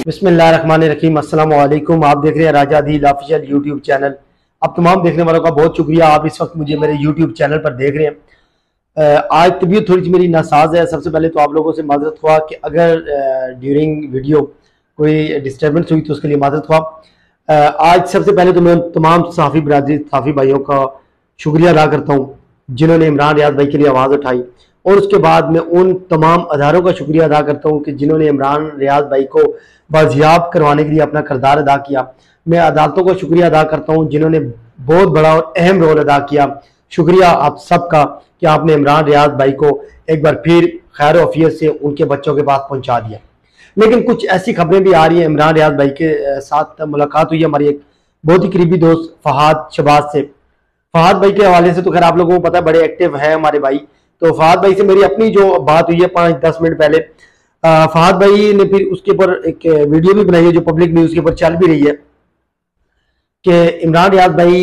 बिस्मिल्लाहिर्रहमानिर्रहीम। अस्सलाम वालेकुम। आप देख रहे हैं राजा दिल ऑफिशियल यूट्यूब चैनल। अब तमाम देखने वालों का बहुत शुक्रिया, आप इस वक्त मुझे मेरे यूट्यूब चैनल पर देख रहे हैं। आज तबीयत थोड़ी सी मेरी नासाज है। सबसे पहले तो आप लोगों से माजरत हुआ कि अगर ड्यूरिंग वीडियो कोई डिस्टर्बेंस हुई तो उसके लिए माजरत हुआ। आज सबसे पहले तो मैं तमाम सहाफ़ी बरादरी, सहाफ़ी भाइयों का शुक्रिया अदा करता हूँ जिन्होंने इमरान रियाज भाई के लिए आवाज़ उठाई, और उसके बाद मैं उन तमाम अदारों का शुक्रिया अदा करता हूँ कि जिन्होंने इमरान रियाज भाई को बाजियाब करवाने के लिए अपना किरदार अदा किया। मैं अदालतों का शुक्रिया अदा करता हूँ जिन्होंने बहुत बड़ा और अहम रोल अदा किया। शुक्रिया आप सबका कि आपने इमरान रियाज भाई को एक बार फिर खैर वफियत से उनके बच्चों के पास पहुँचा दिया। लेकिन कुछ ऐसी खबरें भी आ रही हैं। इमरान रियाज भाई के साथ मुलाकात हुई हमारी एक बहुत ही करीबी दोस्त फहाद शबाज से। फहाद भाई के हवाले से तो खैर आप लोगों को पता है, बड़े एक्टिव है हमारे भाई। तो फहाद भाई से मेरी अपनी जो बात हुई है 5-10 मिनट पहले, फहाद भाई ने फिर उसके ऊपर एक वीडियो भी बनाई है जो पब्लिक न्यूज़ के ऊपर चल भी रही है कि इमरान रियाज भाई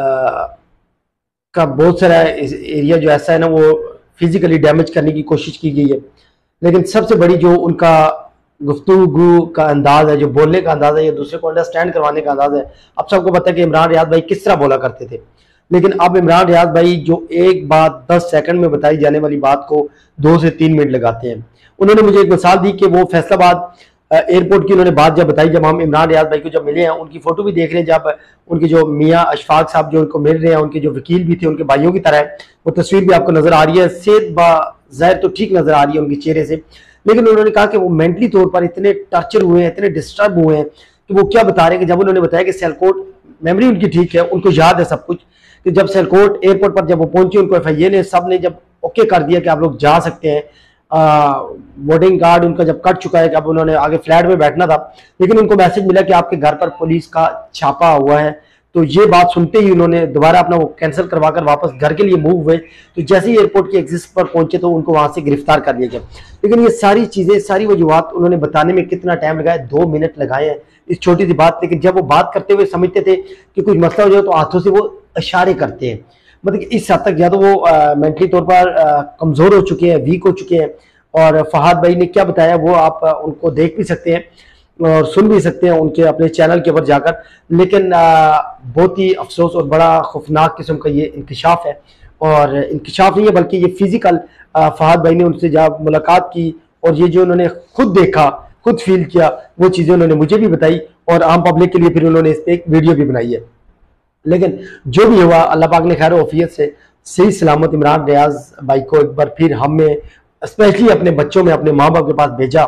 का बहुत सारा एरिया जो ऐसा है ना, वो फिजिकली डैमेज करने की कोशिश की गई है। लेकिन सबसे बड़ी जो उनका गुफ्तगू का अंदाज है, जो बोलने का अंदाज है, या दूसरे को अंडरस्टैंड करवाने का अंदाज है, अब सबको पता है कि इमरान रियाज भाई किस तरह बोला करते थे। लेकिन अब इमरान रियाज भाई जो एक बात 10 सेकंड में बताई जाने वाली बात को 2 से 3 मिनट लगाते हैं। उन्होंने मुझे एक मिसाल दी कि वो फैसलाबाद एयरपोर्ट की उन्होंने बात जब बताई, जब हम इमरान रियाज भाई को जब मिले हैं, उनकी फोटो भी देख रहे हैं, जब उनके जो मियाँ अशफाक साहब जो उनको मिल रहे हैं, उनके जो वकील भी थे उनके भाइयों की तरह है, वो तस्वीर भी आपको नजर आ रही है। सेहत बाज़ाहिर तो ठीक नजर आ रही है उनके चेहरे से, लेकिन उन्होंने कहा कि वो मेंटली तौर पर इतने टर्चर हुए हैं, इतने डिस्टर्ब हुए हैं कि वो क्या बता रहे हैं कि जब उन्होंने बताया कि सियालकोट, मेमोरी उनकी ठीक है, उनको याद है सब कुछ, कि जब सियालकोट एयरपोर्ट पर जब वो पहुंचे, उनको FIA ने सब ने जब ओके कर दिया कि आप लोग जा सकते हैं, बोर्डिंग कार्ड उनका जब कट चुका है, जब उन्होंने आगे फ्लैट में बैठना था, लेकिन उनको मैसेज मिला कि आपके घर पर पुलिस का छापा हुआ है। तो ये बात सुनते ही उन्होंने दोबारा अपना वो कैंसिल करवाकर वापस घर के लिए मूव हुए। तो जैसे ही एयरपोर्ट के एग्जिट पर पहुंचे तो उनको वहां से गिरफ्तार कर लिया गया। लेकिन ये सारी चीजें, सारी वजूहत उन्होंने बताने में कितना टाइम लगाया, 2 मिनट लगाए हैं इस छोटी सी बात। लेकिन जब वो बात करते हुए समझते थे कि कुछ मसला हो जाए तो हाथों से वो इशारे करते हैं। मतलब इस हद तक या तो वो मेंटली तौर पर कमजोर हो चुके हैं, वीक हो चुके हैं। और फहाद भाई ने क्या बताया वो आप उनको देख भी सकते हैं और सुन भी सकते हैं उनके अपने चैनल के ऊपर जाकर। लेकिन बहुत ही अफसोस और बड़ा खौफनाक किस्म का ये इंकशाफ है, और इंकशाफ नहीं है बल्कि ये फिजिकल फहाद भाई ने उनसे जब मुलाकात की और ये जो उन्होंने खुद देखा, खुद फील किया, वो चीज़ें उन्होंने मुझे भी बताई और आम पब्लिक के लिए फिर उन्होंने इस पर एक वीडियो भी बनाई है। लेकिन जो भी हुआ, अल्लाह पाक ने खैर वफियत से सही सलामत इमरान रियाज भाई को एक बार फिर हमें स्पेशली अपने बच्चों में अपने माँ बाप के पास भेजा।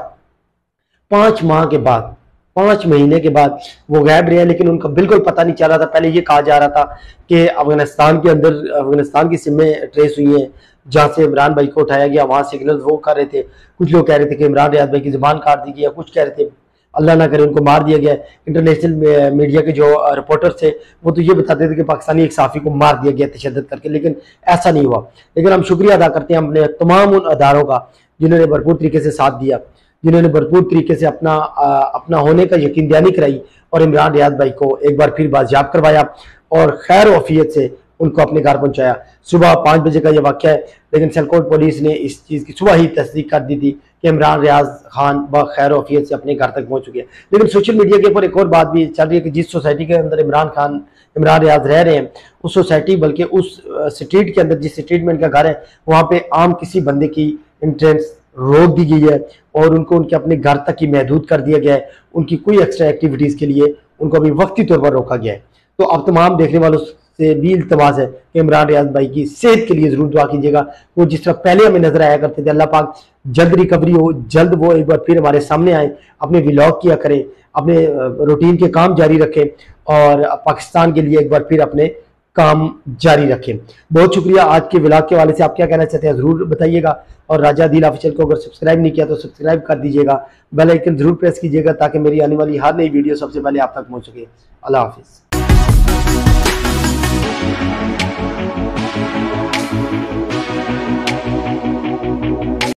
5 माह के बाद, 5 महीने के बाद वो गायब रहे, लेकिन उनका बिल्कुल पता नहीं चल रहा था। पहले ये कहा जा रहा था कि अफगानिस्तान के अंदर, अफगानिस्तान की सिमें ट्रेस हुई हैं जहाँ से इमरान भाई को उठाया गया, वहाँ सिग्नल वो कर रहे थे। कुछ लोग कह रहे थे कि इमरान रियाज भाई की जुबान काट दी गई, कुछ कह रहे थे अल्लाह ना करे उनको मार दिया गया। इंटरनेशनल मीडिया के जो रिपोर्टर्स थे वो तो ये बताते थे कि पाकिस्तानी एक साफ़ी को मार दिया गया तशद्दुद करके, लेकिन ऐसा नहीं हुआ। लेकिन हम शुक्रिया अदा करते हैं अपने तमाम उन अदारों का जिन्होंने भरपूर तरीके से साथ दिया, जिन्होंने भरपूर तरीके से अपना होने का यकीन दहानी कराई और इमरान रियाज भाई को एक बार फिर बाजियाब करवाया और खैर वफियत से उनको अपने घर पहुंचाया। सुबह 5 बजे का यह वाक़या है, लेकिन सियालकोट पुलिस ने इस चीज़ की सुबह ही तस्दीक कर दी थी कि इमरान रियाज खान खैर वफियत से अपने घर तक पहुंच चुके हैं। लेकिन सोशल मीडिया के ऊपर एक और बात भी चल रही है कि जिस सोसाइटी के अंदर इमरान रियाज रह रहे हैं, उस सोसाइटी बल्कि उस स्ट्रीट के अंदर, जिस स्ट्रीट में इनका घर है, वहाँ पे आम किसी बंदे की एंट्रेंस रोक दी गई है और उनको उनके अपने घर तक ही महदूद कर दिया गया है। उनकी कोई एक्स्ट्रा एक्टिविटीज़ के लिए उनको अभी वक्ती तौर पर रोका गया है। तो अब तमाम देखने वालों से भी इल्तमास है कि इमरान रियाज भाई की सेहत के लिए जरूर दुआ कीजिएगा। वो जिस तरह पहले हमें नजर आया करते थे, अल्लाह पाक जल्द रिकवरी हो, जल्द वो एक बार फिर हमारे सामने आए, अपने व्लॉग किया करें, अपने रूटीन के काम जारी रखें और पाकिस्तान के लिए एक बार फिर अपने काम जारी रखें। बहुत शुक्रिया। आज के व्लॉग के वाले से आप क्या कहना चाहते हैं जरूर बताइएगा, और राजा दिल ऑफिशियल को अगर सब्सक्राइब नहीं किया तो सब्सक्राइब कर दीजिएगा, बेल आइकन जरूर प्रेस कीजिएगा ताकि मेरी आने वाली हर नई वीडियो सबसे पहले आप तक पहुंच सके। अल्लाह हाफिज़।